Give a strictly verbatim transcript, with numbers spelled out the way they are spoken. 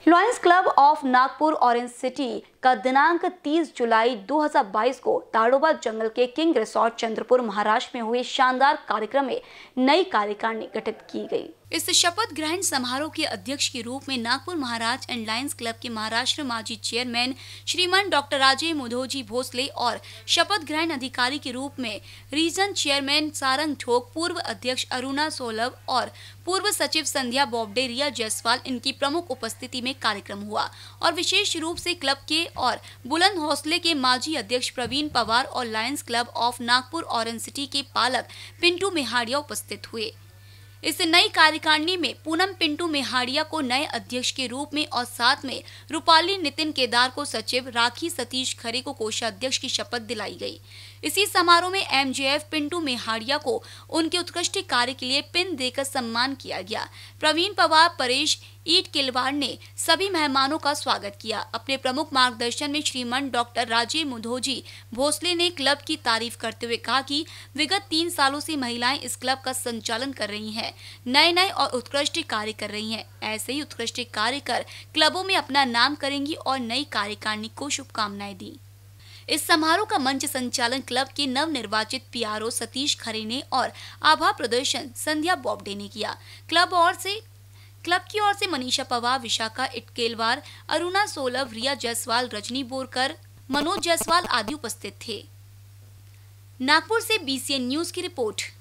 Lions Club of Nagpur Orange City का दिनांक तीस जुलाई दो हज़ार बाईस को ताड़ोबा जंगल के किंग रिसोर्ट चंद्रपुर महाराष्ट्र में हुए शानदार कार्यक्रम में नई कार्यकारिणी गठित की गई। इस शपथ ग्रहण समारोह के अध्यक्ष के रूप में Nagpur Maharashtra and Lions Club के महाराष्ट्र माजी चेयरमैन श्रीमान डॉक्टर राजे मुधोजी भोसले और शपथ ग्रहण अधिकारी के रूप में रीजन चेयरमैन सारंग ठोक, पूर्व अध्यक्ष अरुणा सोलभ और पूर्व सचिव संध्या बॉब्डे, रिया जायसवाल इनकी प्रमुख उपस्थिति में कार्यक्रम हुआ और विशेष रूप से क्लब के और बुलंद हौसले के माजी अध्यक्ष प्रवीण पवार और Lions Club of Nagpur Orange City के पालक पिंटू मेहाड़िया उपस्थित हुए। इस नई कार्यकारिणी में पूनम पिंटू मेहाड़िया को नए अध्यक्ष के रूप में और साथ में रूपाली नितिन केदार को सचिव, राखी सतीश खरे को कोषाध्यक्ष की शपथ दिलाई गई। इसी समारोह में एमजेएफ पिंटू मेहाड़िया को उनके उत्कृष्ट कार्य के लिए पिन देकर सम्मान किया गया। प्रवीण पवार, परेश ईट किलवाड़ ने सभी मेहमानों का स्वागत किया। अपने प्रमुख मार्गदर्शन में श्रीमान डॉक्टर राजे मुधोजी भोसले ने क्लब की तारीफ करते हुए कहा कि विगत तीन सालों से महिलाएं इस क्लब का संचालन कर रही हैं, नए नए और उत्कृष्ट कार्य कर रही हैं। ऐसे ही उत्कृष्ट कार्य कर क्लबों में अपना नाम करेंगी और नई कार्यकारिणी को शुभकामनाएं दी। इस समारोह का मंच संचालन क्लब के नवनिर्वाचित पीआरओ सतीश खरे ने और आभा प्रदर्शन संध्या बॉब्डे ने किया। क्लब और से क्लब की ओर से मनीषा पवार, विशाखा इटकेलवार, अरुणा सोलभ, रिया जायसवाल, रजनी बोरकर, मनोज जायसवाल आदि उपस्थित थे। नागपुर से बीसीएन न्यूज की रिपोर्ट।